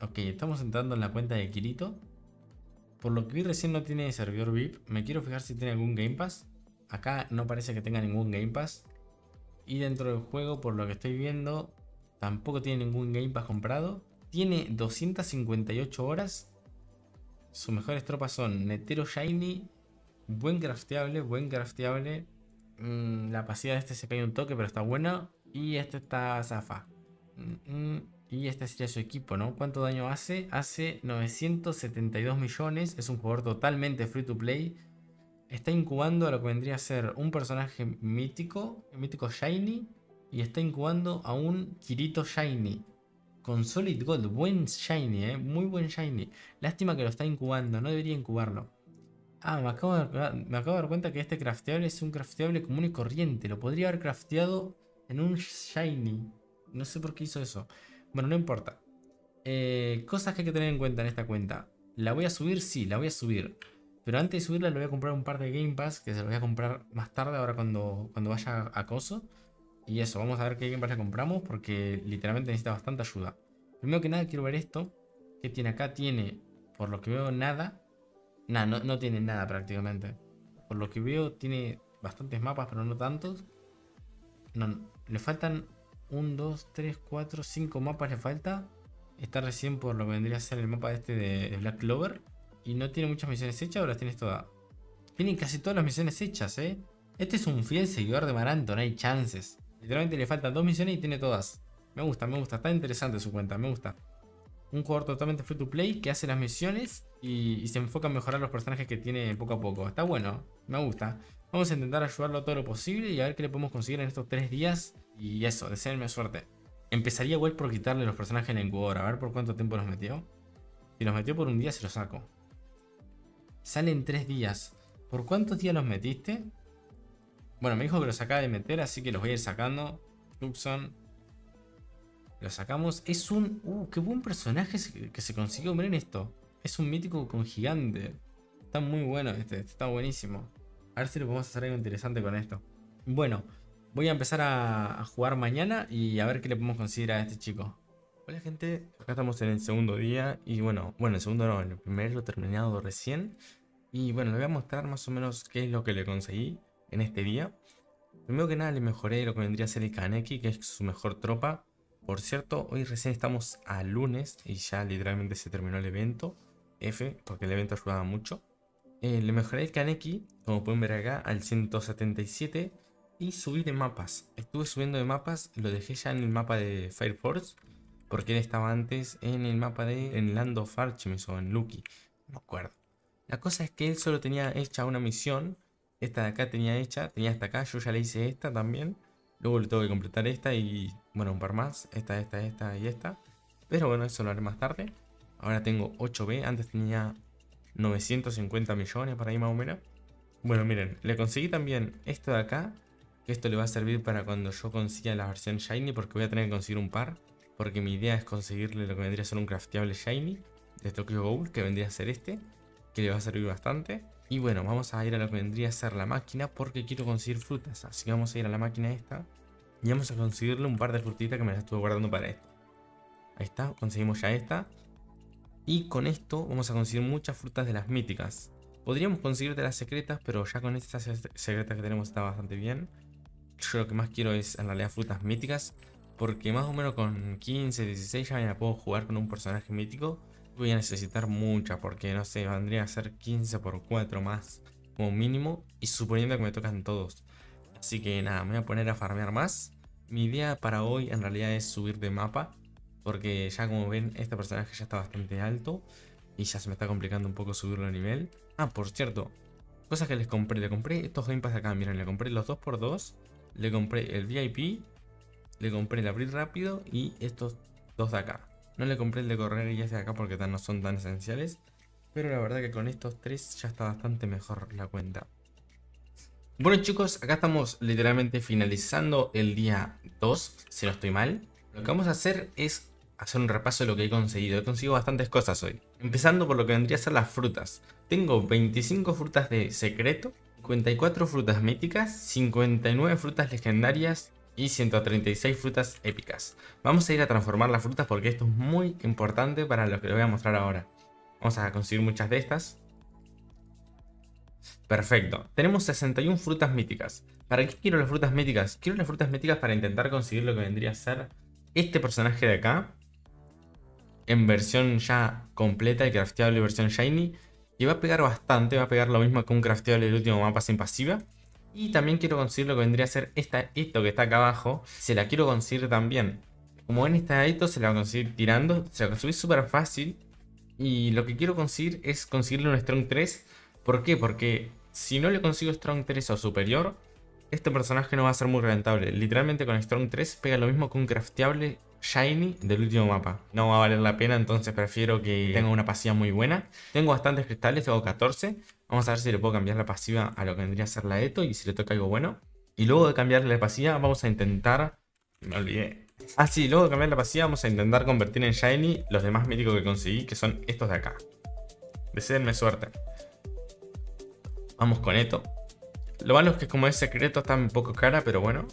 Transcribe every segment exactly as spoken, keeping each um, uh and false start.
Ok, estamos entrando en la cuenta de Kirito. Por lo que vi recién no tiene servidor V I P. Me quiero fijar si tiene algún Game Pass. Acá no parece que tenga ningún Game Pass. Y dentro del juego, por lo que estoy viendo, tampoco tiene ningún Game Pass comprado. Tiene doscientas cincuenta y ocho horas. Sus mejores tropas son Netero Shiny, buen crafteable, buen crafteable. Mm, la pasividad de este se cae un toque, pero está buena. Y este está zafa. Mm, mm, y este sería su equipo, ¿no? ¿Cuánto daño hace? Hace novecientos setenta y dos millones. Es un jugador totalmente free to play. Está incubando a lo que vendría a ser un personaje mítico, mítico Shiny. Y está incubando a un Kirito Shiny. Con Solid Gold, buen Shiny, eh. Muy buen Shiny. Lástima que lo está incubando, no debería incubarlo. Ah, me acabo, de, me acabo de dar cuenta que este crafteable es un crafteable común y corriente. Lo podría haber crafteado en un Shiny. No sé por qué hizo eso. Bueno, no importa. Eh, cosas que hay que tener en cuenta en esta cuenta. ¿La voy a subir? Sí, la voy a subir. Pero antes de subirla le voy a comprar un par de Game Pass, que se los voy a comprar más tarde, ahora cuando, cuando vaya a Coso. Y eso, vamos a ver qué Game Pass le compramos, porque literalmente necesita bastante ayuda. Primero que nada quiero ver esto. ¿Qué tiene acá? Tiene, por lo que veo, nada. Nah, no, no tiene nada prácticamente. Por lo que veo tiene bastantes mapas, pero no tantos. No, le faltan uno, dos, tres, cuatro, cinco mapas le falta. Está recién por lo que vendría a ser el mapa este de, de Black Clover. Y no tiene muchas misiones hechas o las tienes todas. Tienen casi todas las misiones hechas, eh. Este es un fiel seguidor de Maranto, no hay chances. Literalmente le faltan dos misiones y tiene todas. Me gusta, me gusta, está interesante su cuenta, me gusta. Un jugador totalmente free to play que hace las misiones y, y se enfoca en mejorar los personajes que tiene poco a poco. Está bueno, me gusta. Vamos a intentar ayudarlo todo lo posible y a ver qué le podemos conseguir en estos tres días. Y eso, deseenme suerte. Empezaría igual por quitarle los personajes en el incubador, a ver por cuánto tiempo los metió. Si los metió por un día se los saco. Salen tres días. ¿Por cuántos días los metiste? Bueno, me dijo que los acaba de meter, así que los voy a ir sacando. Tucson. Lo sacamos. Es un... Uh, qué buen personaje que se consiguió. Miren esto. Es un mítico con gigante. Está muy bueno este. Está buenísimo. A ver si lo podemos hacer algo interesante con esto. Bueno, voy a empezar a, a jugar mañana y a ver qué le podemos conseguir a este chico. Hola gente, acá estamos en el segundo día. Y bueno, bueno, el segundo no, el primero terminado recién. Y bueno, le voy a mostrar más o menos qué es lo que le conseguí en este día. Primero que nada le mejoré lo que vendría a ser el Kaneki, que es su mejor tropa. Por cierto, hoy recién estamos a lunes y ya literalmente se terminó el evento. F, porque el evento ayudaba mucho. Eh, le mejoré el Kaneki, como pueden ver acá, al ciento setenta y siete. Y subí de mapas. Estuve subiendo de mapas, lo dejé ya en el mapa de Fire Force. Porque él estaba antes en el mapa de en Land of Artemis o en Lucky. No me acuerdo. La cosa es que él solo tenía hecha una misión. Esta de acá tenía hecha, tenía hasta acá. Yo ya le hice esta también. Luego le tengo que completar esta y, bueno, un par más. Esta, esta, esta y esta. Pero bueno, eso lo haré más tarde. Ahora tengo ocho B. Antes tenía novecientos cincuenta millones para ahí más o menos. Bueno, miren, le conseguí también esto de acá. Que esto le va a servir para cuando yo consiga la versión Shiny. Porque voy a tener que conseguir un par. Porque mi idea es conseguirle lo que vendría a ser un crafteable Shiny de Tokyo Ghoul. Que vendría a ser este. Que le va a servir bastante. Y bueno, vamos a ir a lo que vendría a ser la máquina porque quiero conseguir frutas. Así que vamos a ir a la máquina esta y vamos a conseguirle un par de frutitas que me las estuve guardando para esto. Ahí está, conseguimos ya esta. Y con esto vamos a conseguir muchas frutas de las míticas. Podríamos conseguir de las secretas, pero ya con estas secretas que tenemos está bastante bien. Yo lo que más quiero es en realidad frutas míticas, porque más o menos con quince, dieciséis ya me puedo jugar con un personaje mítico. Voy a necesitar mucha porque no sé, vendría a ser quince por cuatro más como mínimo. Y suponiendo que me tocan todos. Así que nada, me voy a poner a farmear más. Mi idea para hoy en realidad es subir de mapa. Porque ya como ven, este personaje ya está bastante alto. Y ya se me está complicando un poco subirlo de nivel. Ah, por cierto, cosas que les compré. Le compré estos Game Pass de acá, miren, le compré los dos por dos. Le compré el V I P. Le compré el abrir rápido y estos dos de acá. No le compré el de correr y este de acá porque no son tan esenciales. Pero la verdad que con estos tres ya está bastante mejor la cuenta. Bueno chicos, acá estamos literalmente finalizando el día dos, si no estoy mal. Lo que vamos a hacer es hacer un repaso de lo que he conseguido. He conseguido bastantes cosas hoy. Empezando por lo que vendría a ser las frutas. Tengo veinticinco frutas de secreto, cincuenta y cuatro frutas míticas, cincuenta y nueve frutas legendarias, y ciento treinta y seis frutas épicas. Vamos a ir a transformar las frutas porque esto es muy importante para lo que les voy a mostrar ahora. Vamos a conseguir muchas de estas. Perfecto, tenemos sesenta y una frutas míticas. ¿Para qué quiero las frutas míticas? Quiero las frutas míticas para intentar conseguir lo que vendría a ser este personaje de acá, en versión ya completa y crafteable, versión shiny, y va a pegar bastante, va a pegar lo mismo que un crafteable del último mapa sin pasiva. Y también quiero conseguir lo que vendría a ser esta, esto que está acá abajo, se la quiero conseguir también. Como ven, esta esto se la va a conseguir tirando, se la conseguí súper fácil. Y lo que quiero conseguir es conseguirle un Strong tres. ¿Por qué? Porque si no le consigo Strong tres o superior, este personaje no va a ser muy rentable. Literalmente con Strong tres pega lo mismo que un crafteable shiny del último mapa. No va a valer la pena, entonces prefiero que tenga una pasiva muy buena. Tengo bastantes cristales, tengo catorce. Vamos a ver si le puedo cambiar la pasiva a lo que vendría a ser la Eto y si le toca algo bueno. Y luego de cambiarle la pasiva vamos a intentar... Me olvidé. Ah, sí, luego de cambiar la pasiva vamos a intentar convertir en shiny los demás míticos que conseguí, que son estos de acá. Deseenme suerte. Vamos con Eto. Lo malo es que como es secreto está un poco cara, pero bueno.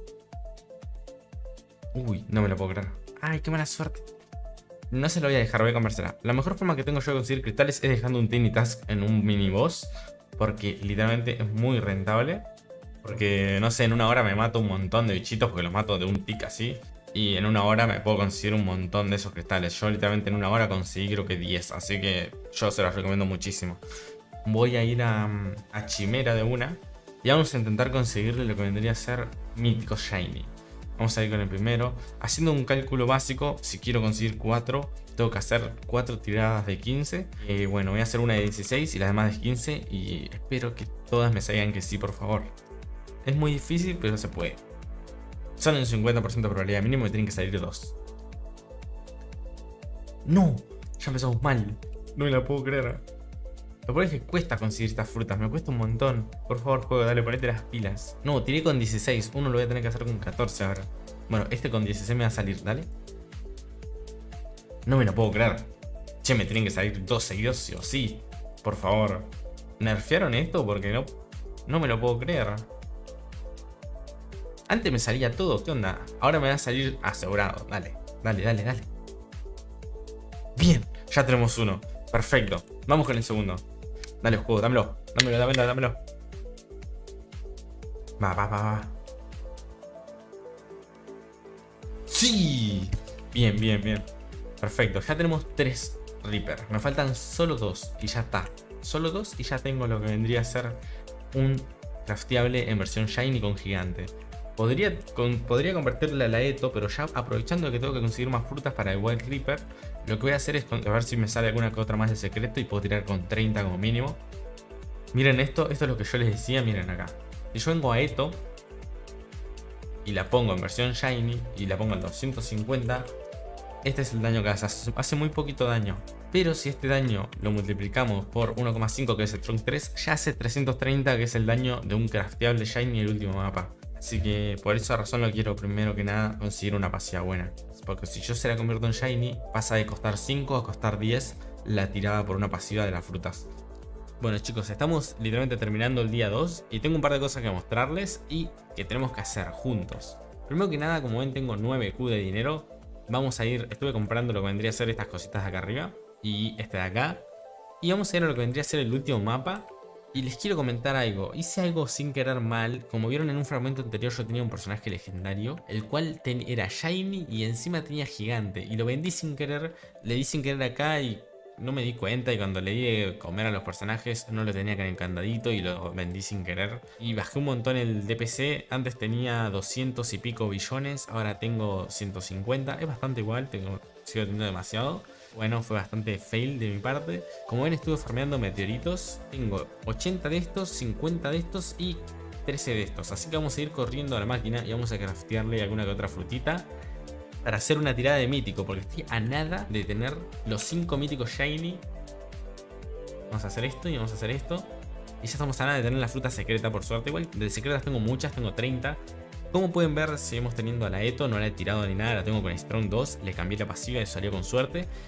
Uy, no me lo puedo creer. Ay, qué mala suerte. No se lo voy a dejar, voy a comérsela. La mejor forma que tengo yo de conseguir cristales es dejando un Tiny Task en un mini boss, porque literalmente es muy rentable. Porque, no sé, en una hora me mato un montón de bichitos, porque los mato de un tic así. Y en una hora me puedo conseguir un montón de esos cristales. Yo literalmente en una hora conseguí creo que diez, así que yo se los recomiendo muchísimo. Voy a ir a, a Chimera de una y vamos a intentar conseguirle lo que vendría a ser mítico shiny. Vamos a ir con el primero. Haciendo un cálculo básico, si quiero conseguir cuatro, tengo que hacer cuatro tiradas de quince. Y bueno, voy a hacer una de dieciséis y las demás de quince. Y espero que todas me salgan que sí, por favor. Es muy difícil, pero se puede. Son un cincuenta por ciento de probabilidad mínimo y tienen que salir dos. ¡No! Ya empezamos mal. No me la puedo creer. Lo peor es que cuesta conseguir estas frutas, me cuesta un montón. Por favor, juego, dale, ponete las pilas. No, tiré con dieciséis, uno lo voy a tener que hacer con catorce ahora. Bueno, este con dieciséis me va a salir, dale. No me lo puedo creer. Che, me tienen que salir dos seguidos sí o sí. Por favor. ¿Nerfearon esto? Porque no, no me lo puedo creer. Antes me salía todo, ¿qué onda? Ahora me va a salir asegurado, dale, dale, dale, dale. Bien, ya tenemos uno. Perfecto, vamos con el segundo. Dale, juego, dámelo, dámelo, dámelo, dámelo. Va, va, va, va. ¡Sí! Bien, bien, bien. Perfecto, ya tenemos tres Reaper. Me faltan solo dos y ya está. Solo dos y ya tengo lo que vendría a ser un crafteable en versión shiny con gigante. Podría, con, podría convertirle a la Eto, pero ya aprovechando que tengo que conseguir más frutas para el Wild Reaper, lo que voy a hacer es a ver si me sale alguna que otra más de secreto y puedo tirar con treinta como mínimo. Miren esto, esto es lo que yo les decía, miren acá. Si yo vengo a Eto y la pongo en versión shiny y la pongo al doscientos cincuenta, este es el daño que hace, hace muy poquito daño. Pero si este daño lo multiplicamos por uno coma cinco, que es el Strong tres, ya hace trescientos treinta, que es el daño de un crafteable shiny el último mapa. Así que por esa razón lo quiero primero que nada conseguir una pasiva buena. Porque si yo se la convierto en shiny, pasa de costar cinco a costar diez la tirada por una pasiva de las frutas. Bueno chicos, estamos literalmente terminando el día dos y tengo un par de cosas que mostrarles y que tenemos que hacer juntos. Primero que nada, como ven, tengo nueve Q de dinero. Vamos a ir, estuve comprando lo que vendría a ser estas cositas de acá arriba y este de acá. Y vamos a ir a lo que vendría a ser el último mapa. Y les quiero comentar algo, hice algo sin querer mal. Como vieron en un fragmento anterior, yo tenía un personaje legendario, el cual era shiny y encima tenía gigante. Y lo vendí sin querer, le di sin querer acá y no me di cuenta. Y cuando le di de comer a los personajes, no lo tenía acá encandadito y lo vendí sin querer. Y bajé un montón el D P C, antes tenía doscientos y pico billones, ahora tengo ciento cincuenta. Es bastante igual, tengo, sigo teniendo demasiado. Bueno, fue bastante fail de mi parte. Como ven, estuve farmeando meteoritos. Tengo ochenta de estos, cincuenta de estos y trece de estos. Así que vamos a ir corriendo a la máquina y vamos a craftearle alguna que otra frutita para hacer una tirada de mítico, porque estoy a nada de tener los cinco míticos shiny. Vamos a hacer esto y vamos a hacer esto. Y ya estamos a nada de tener la fruta secreta, por suerte. Igual de secretas tengo muchas, tengo treinta. Como pueden ver, seguimos teniendo a la Eto, no la he tirado ni nada, la tengo con Strong dos, le cambié la pasiva y salió con suerte.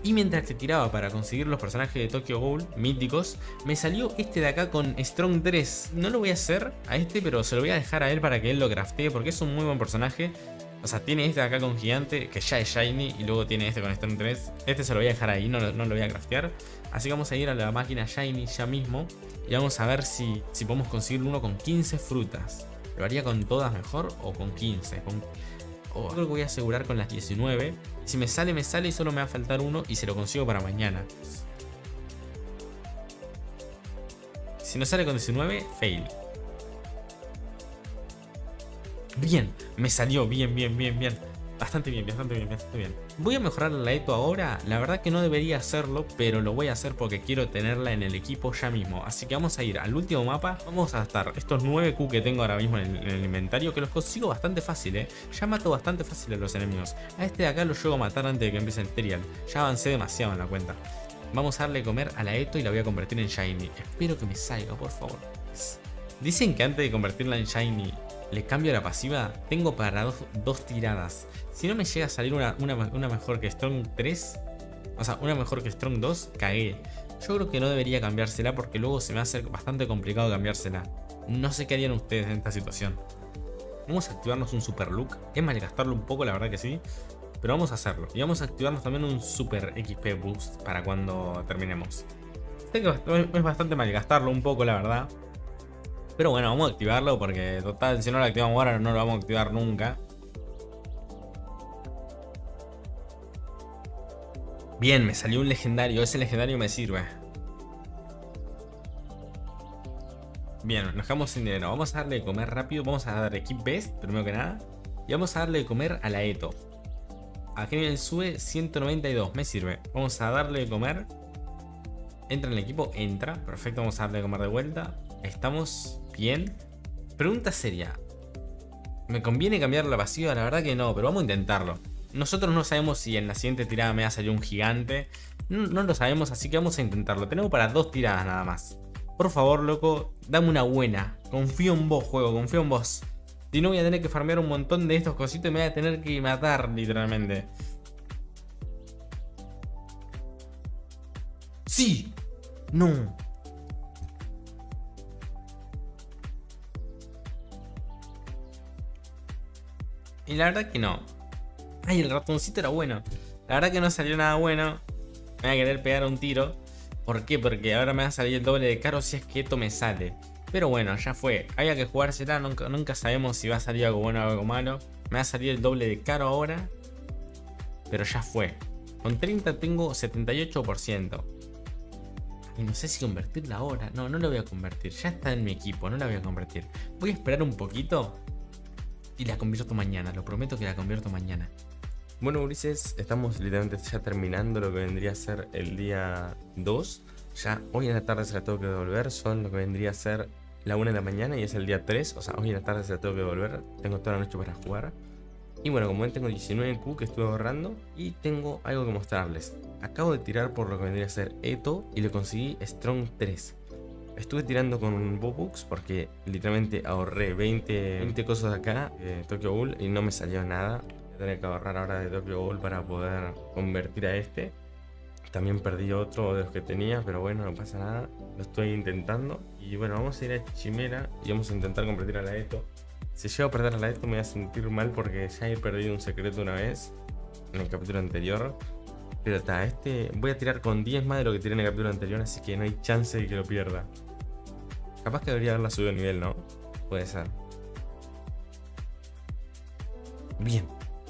Y mientras que tiraba para conseguir los personajes de Tokyo Ghoul míticos, me salió este de acá con Strong tres. No lo voy a hacer a este, pero se lo voy a dejar a él para que él lo craftee, porque es un muy buen personaje. O sea, tiene este de acá con gigante, que ya es shiny, y luego tiene este con Strong tres. Este se lo voy a dejar ahí, no, no lo voy a craftear. Así que vamos a ir a la máquina shiny ya mismo, y vamos a ver si, si podemos conseguir uno con quince frutas. ¿Lo haría con todas mejor o con quince? Con... Oh, creo que voy a asegurar con las diecinueve. Si me sale, me sale y solo me va a faltar uno y se lo consigo para mañana. Si no sale con diecinueve, fail. Bien, me salió bien, bien, bien, bien. Bastante bien, bastante bien, bastante bien. Voy a mejorar la Eto ahora. La verdad que no debería hacerlo, pero lo voy a hacer porque quiero tenerla en el equipo ya mismo. Así que vamos a ir al último mapa. Vamos a gastar estos nueve Q que tengo ahora mismo en el, en el inventario, que los consigo bastante fácil, eh. Ya mato bastante fácil a los enemigos. A este de acá lo llego a matar antes de que empiece el Terial. Ya avancé demasiado en la cuenta. Vamos a darle de comer a la Eto y la voy a convertir en Shiny. Espero que me salga, por favor. Dicen que antes de convertirla en Shiny le cambio la pasiva. Tengo para dos, dos tiradas. Si no me llega a salir una, una, una mejor que Strong tres, o sea, una mejor que Strong dos, cagué. Yo creo que no debería cambiársela porque luego se me va a hacer bastante complicado cambiársela. No sé qué harían ustedes en esta situación. Vamos a activarnos un super look. Es malgastarlo un poco, la verdad que sí, pero vamos a hacerlo. Y vamos a activarnos también un super X P boost para cuando terminemos. Sé que es bastante malgastarlo un poco, la verdad, pero bueno, vamos a activarlo porque total, si no lo activamos ahora no lo vamos a activar nunca. Bien, me salió un legendario. Ese legendario me sirve. Bien, nos quedamos sin dinero. Vamos a darle de comer rápido. Vamos a darle Keep Best, primero que nada. Y vamos a darle de comer a la Eto. ¿A qué nivel sube? ciento noventa y dos, me sirve. Vamos a darle de comer. Entra en el equipo, entra. Perfecto, vamos a darle de comer de vuelta. Estamos bien. Pregunta seria. ¿Me conviene cambiar la pasiva? La verdad que no, pero vamos a intentarlo. Nosotros no sabemos si en la siguiente tirada me va a salir un gigante. No, no lo sabemos, así que vamos a intentarlo. Tenemos para dos tiradas nada más. Por favor, loco, dame una buena. Confío en vos, juego, confío en vos. Si no, voy a tener que farmear un montón de estos cositos y me voy a tener que matar, literalmente. ¡Sí! ¡No! Y la verdad que no. Ay, el ratoncito era bueno. La verdad que no salió nada bueno. Me voy a querer pegar un tiro. ¿Por qué? Porque ahora me va a salir el doble de caro si es que esto me sale. Pero bueno, ya fue. Había que jugársela. Nunca, nunca sabemos si va a salir algo bueno o algo malo. Me va a salir el doble de caro ahora. Pero ya fue. Con treinta tengo setenta y ocho por ciento. Y no sé si convertirla ahora. No, no la voy a convertir. Ya está en mi equipo. No la voy a convertir. Voy a esperar un poquito. Y la convierto mañana. Lo prometo que la convierto mañana. Bueno, Ulises, estamos literalmente ya terminando lo que vendría a ser el día dos. Ya hoy en la tarde se la tengo que devolver. Son lo que vendría a ser la una de la mañana y es el día tres. O sea, hoy en la tarde se la tengo que devolver. Tengo toda la noche para jugar. Y bueno, como ven, tengo diecinueve Q que estuve ahorrando. Y tengo algo que mostrarles. Acabo de tirar por lo que vendría a ser Eto y le conseguí Strong tres. Estuve tirando con Bobux porque literalmente ahorré veinte, veinte cosas de acá de Tokyo Ghoul y no me salió nada. Voy a tener que ahorrar ahora de Tokyo Ghoul para poder convertir a este. También perdí otro de los que tenía, pero bueno, no pasa nada. Lo estoy intentando. Y bueno, vamos a ir a Chimera y vamos a intentar convertir a la Eto. Si llego a perder a la Eto me voy a sentir mal porque ya he perdido un secreto una vez en el capítulo anterior. Pero está, este voy a tirar con diez más de lo que tiré en el capítulo anterior, así que no hay chance de que lo pierda. Capaz que debería haberla subido de nivel, ¿no? Puede ser. Bien.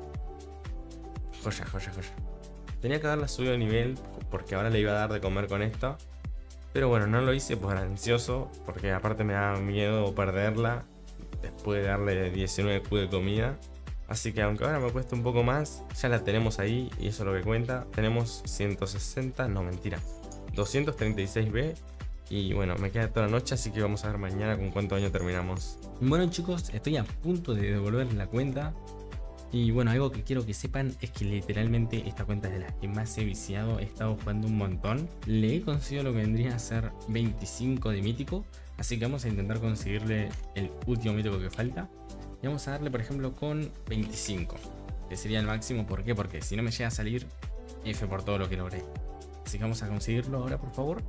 Joya, joya, joya. Tenía que haberla subido de nivel porque ahora le iba a dar de comer con esto. Pero bueno, no lo hice por ansioso, porque aparte me da miedo perderla después de darle diecinueve Q de comida. Así que aunque ahora me cueste un poco más, ya la tenemos ahí y eso es lo que cuenta. Tenemos ciento sesenta, no mentira, doscientos treinta y seis B. Y bueno, me queda toda la noche, así que vamos a ver mañana con cuánto año terminamos. Bueno chicos, estoy a punto de devolver la cuenta. Y bueno, algo que quiero que sepan es que literalmente esta cuenta es de las que más he viciado. He estado jugando un montón. Le he conseguido lo que vendría a ser veinticinco de mítico. Así que vamos a intentar conseguirle el último mítico que falta. Y vamos a darle por ejemplo con veinticinco, que sería el máximo. ¿Por qué? Porque si no me llega a salir, F por todo lo que logré. Así que vamos a conseguirlo ahora, por favor.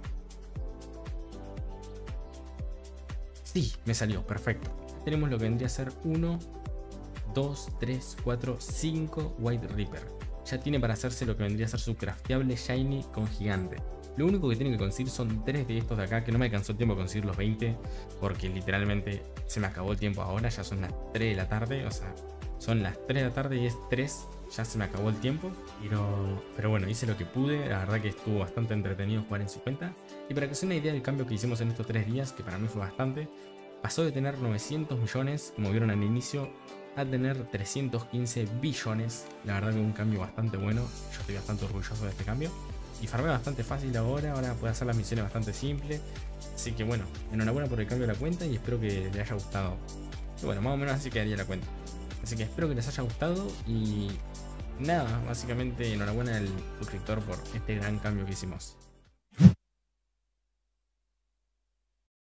Sí, me salió, perfecto. Tenemos lo que vendría a ser uno, dos, tres, cuatro, cinco White Reaper. Ya tiene para hacerse lo que vendría a ser su crafteable Shiny con gigante. Lo único que tiene que conseguir son tres de estos de acá, que no me alcanzó el tiempo de conseguir los veinte, porque literalmente se me acabó el tiempo ahora, ya son las tres de la tarde, o sea, son las tres de la tarde y es tres, ya se me acabó el tiempo, pero, pero bueno, hice lo que pude, la verdad que estuvo bastante entretenido jugar en su cuenta, y para que se den una idea del cambio que hicimos en estos tres días, que para mí fue bastante, pasó de tener novecientos millones, como vieron al inicio, a tener trescientos quince billones, la verdad que un cambio bastante bueno, yo estoy bastante orgulloso de este cambio. Y farmeo bastante fácil ahora, ahora puedo hacer las misiones bastante simples. Así que bueno, enhorabuena por el cambio de la cuenta y espero que les haya gustado. Y bueno, más o menos así quedaría la cuenta. Así que espero que les haya gustado y nada, básicamente enhorabuena al suscriptor por este gran cambio que hicimos.